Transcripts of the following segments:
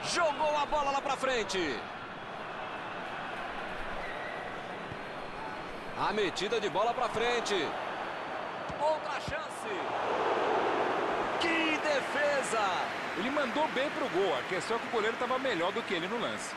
Jogou a bola lá pra frente. A metida de bola pra frente. Outra chance. Que defesa! Ele mandou bem pro gol. A questão é que o goleiro estava melhor do que ele no lance.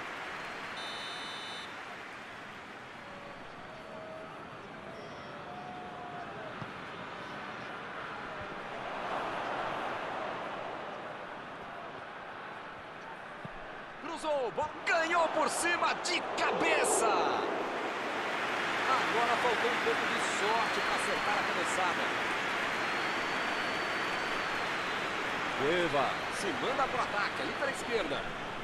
Cruzou, ganhou por cima de cabeça. Agora faltou um pouco de sorte para acertar a cabeçada. Cueva se manda para o ataque, ali pela esquerda.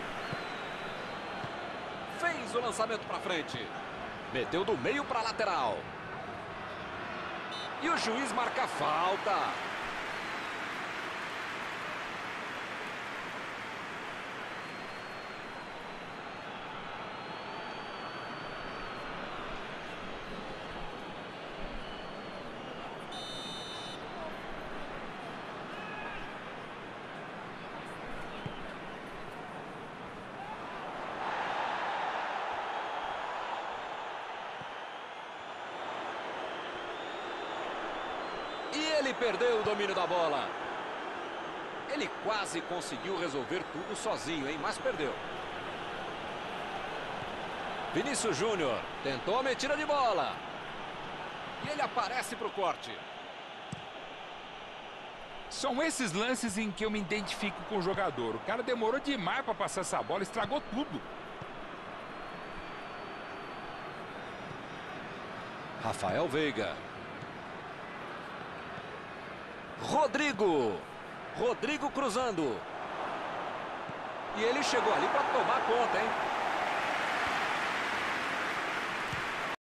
Fez o lançamento para frente. Meteu do meio para a lateral. E o juiz marca a falta. E ele perdeu o domínio da bola. Ele quase conseguiu resolver tudo sozinho, hein? Mas perdeu. Vinícius Júnior tentou a metida de bola. E ele aparece para o corte. São esses lances em que eu me identifico com o jogador. O cara demorou demais para passar essa bola, estragou tudo. Rafael Veiga. Rodrigo cruzando. E ele chegou ali para tomar conta, hein?